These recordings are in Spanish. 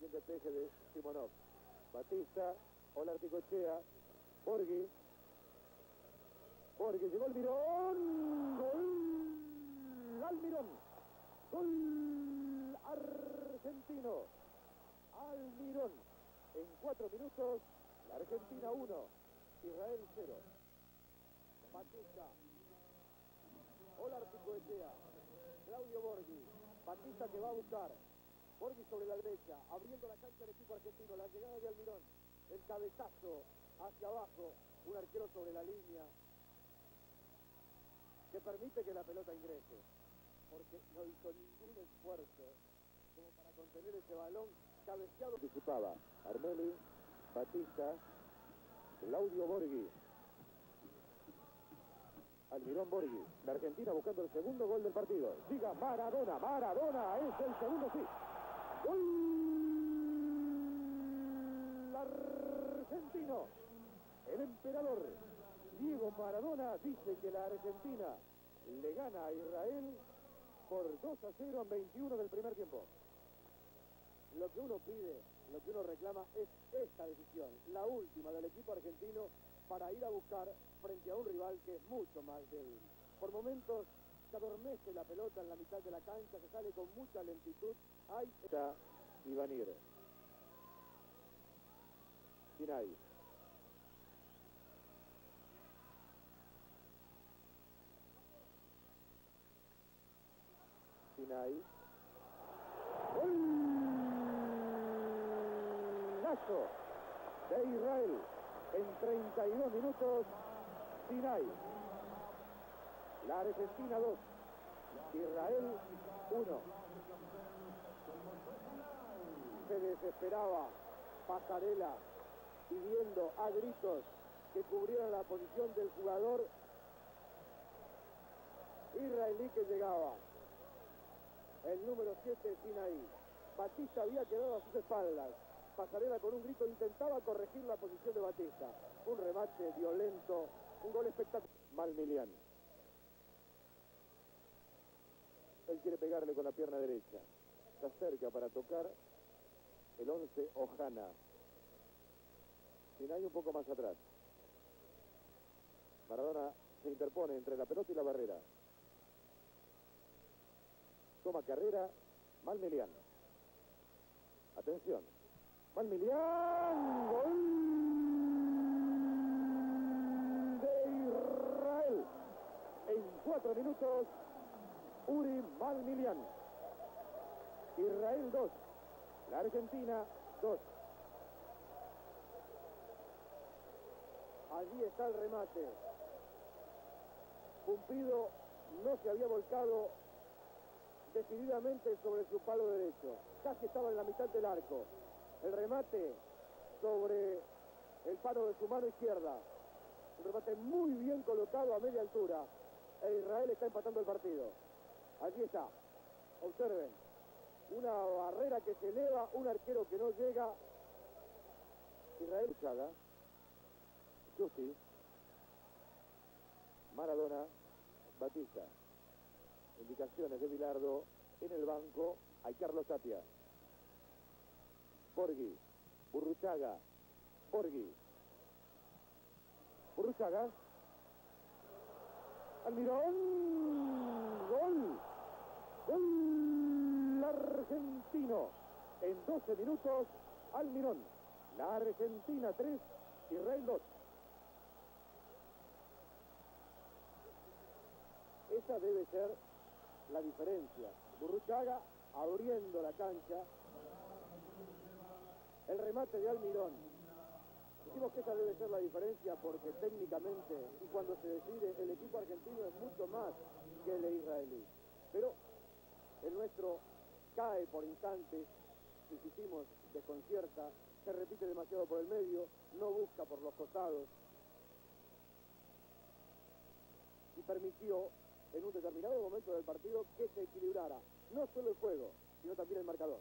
y el despeje de Simonov. Batista, Olarticochea, Borghi, llegó el Mirón, gol Almirón, gol argentino, Almirón, en 4 minutos, la Argentina 1, Israel 0. Batista, Olarticochea, Claudio Borghi, Batista que va a buscar, Borghi sobre la derecha, abriendo la cancha del equipo argentino, la llegada de Almirón, el cabezazo hacia abajo, un arquero sobre la línea, que permite que la pelota ingrese, porque no hizo ningún esfuerzo como para contener ese balón cabeceado. Participaba Armeli, Batista, Claudio Borghi, Almirón Borghi, la Argentina buscando el segundo gol del partido. Siga Maradona, Maradona, es el segundo, sí. ¡Gol argentino! El emperador Diego Maradona dice que la Argentina le gana a Israel por 2-0 en 21 del primer tiempo. Lo que uno pide, lo que uno reclama es esta decisión, la última del equipo argentino, para ir a buscar frente a un rival que es mucho más débil. Por momentos se adormece la pelota en la mitad de la cancha, se sale con mucha lentitud. Hay Ivanir, Sinay, Sinay, golazo de Israel en 32 minutos. Sinay, la Argentina 2, Israel 1. Se desesperaba Pasarela pidiendo a gritos que cubriera la posición del jugador israelí que llegaba, el número 7, Sinai. Batista había quedado a sus espaldas. Pasarela con un grito intentaba corregir la posición de Batista. Un remate violento, un gol espectacular. Malmilian. Él quiere pegarle con la pierna derecha. Está cerca para tocar el 11 Ojana. Sinay un poco más atrás. Maradona se interpone entre la pelota y la barrera. Toma carrera, Malmilian. Atención. Malmilian, gol de Israel. En 4 minutos, Uri Malmilian. Israel 2, la Argentina 2. Allí está el remate. Pumpido no se había volcado decididamente sobre su palo derecho. Casi estaba en la mitad del arco. El remate sobre el palo de su mano izquierda. Un remate muy bien colocado a media altura. E Israel está empatando el partido. Allí está. Observen. Una barrera que se eleva, un arquero que no llega. Israel Chaga. Justi. Maradona. Batista. Indicaciones de Bilardo. En el banco hay Carlos Tapia. Borghi. Burruchaga. Borghi. Burruchaga. Almirón. Gol. Gol argentino. En 12 minutos, Almirón. La Argentina 3, Israel 2. Esa debe ser la diferencia. Burruchaga abriendo la cancha. El remate de Almirón. Decimos que esa debe ser la diferencia porque técnicamente y cuando se decide el equipo argentino es mucho más que el israelí. Pero el nuestro cae por instantes, insistimos, desconcierta, se repite demasiado por el medio, no busca por los costados y permitió en un determinado momento del partido que se equilibrara no solo el juego, sino también el marcador.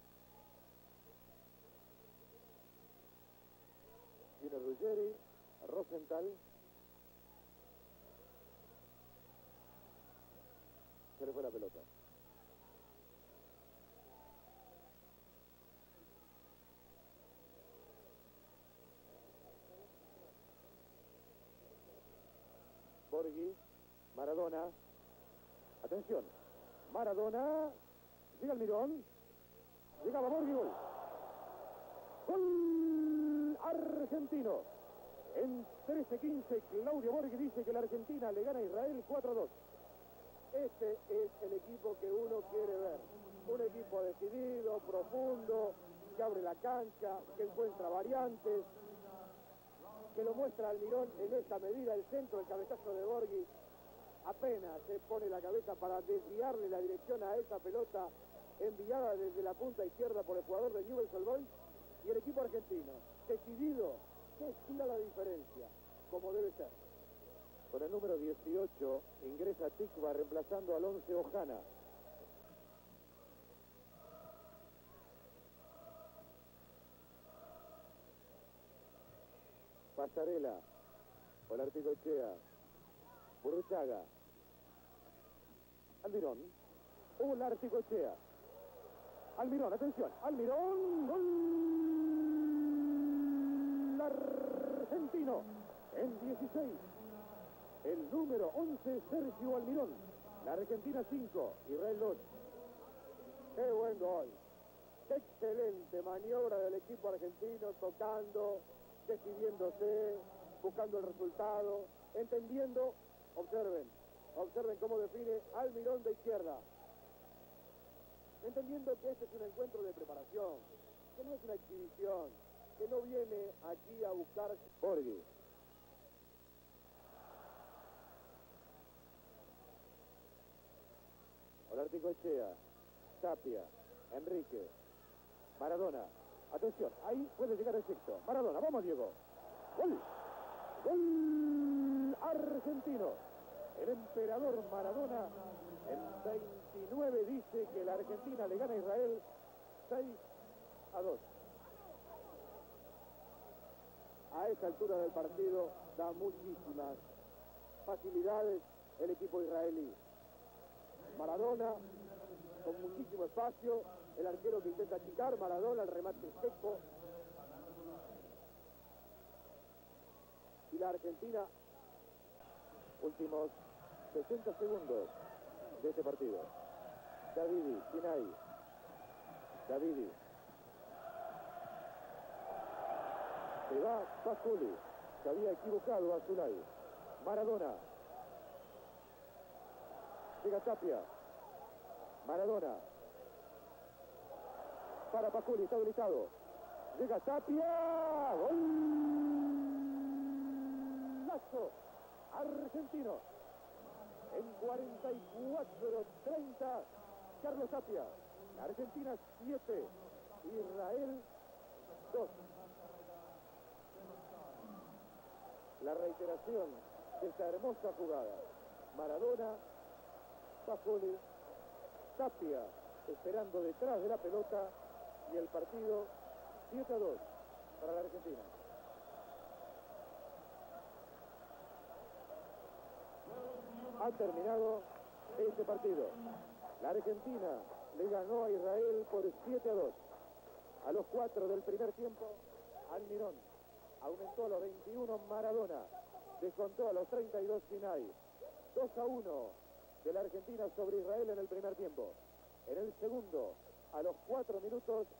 Viene Ruggeri, Rosenthal. Se le fue la pelota. Borghi. Maradona. Atención. Maradona. Llega Almirón. Llegaba Borghi. Gol. Gol argentino. En 13-15, Claudio Borghi dice que la Argentina le gana a Israel 4-2. Este es el equipo que uno quiere ver. Un equipo decidido, profundo, que abre la cancha, que encuentra variantes, que lo muestra Almirón en esta medida. El centro, el cabezazo de Borghi, apenas se pone la cabeza para desviarle la dirección a esa pelota enviada desde la punta izquierda por el jugador de Newell's Old Boys. Y el equipo argentino, decidido, que estira la diferencia, como debe ser. Con el número 18 ingresa Tikva reemplazando al 11 Ojana. Pasarela, Olarticochea, Burruchaga, Almirón, Olarticochea, Almirón, atención, Almirón, gol argentino, en 16, el número 11, Sergio Almirón, la Argentina 5, Israel 2. ¡Qué buen gol! ¡Qué excelente maniobra del equipo argentino, tocando, decidiéndose, buscando el resultado, entendiendo. Observen cómo define Almirón de izquierda, entendiendo que este es un encuentro de preparación, que no es una exhibición, que no viene aquí a buscar. Borghi. Olarticochea, Tapia, Enrique, Maradona. Atención, ahí puede llegar el sexto. Maradona, vamos Diego. Gol. Gol argentino. El emperador Maradona en 29 dice que la Argentina le gana a Israel 6-2. A esa altura del partido da muchísimas facilidades el equipo israelí. Maradona con muchísimo espacio, el arquero que intenta achicar, Maradona el remate seco. Y la Argentina, últimos 60 segundos de este partido. Davidi, Sinai. Davidi. Se va Pasculi, se había equivocado a Zulay. Maradona. Llega Tapia. Maradona. Para Pasculi, está habilitado. Llega Tapia. Golazo argentino. En 44-30, Carlos Tapia. La Argentina 7, Israel 2. La reiteración de esta hermosa jugada. Maradona, Pascoli, Tapia esperando detrás de la pelota y el partido 7-2 para la Argentina. Ha terminado este partido. La Argentina le ganó a Israel por 7-2. A los 4 del primer tiempo, Almirón aumentó a los 21 Maradona, descontó a los 32 Sinai. 2-1 de la Argentina sobre Israel en el primer tiempo. En el segundo, a los 4 minutos,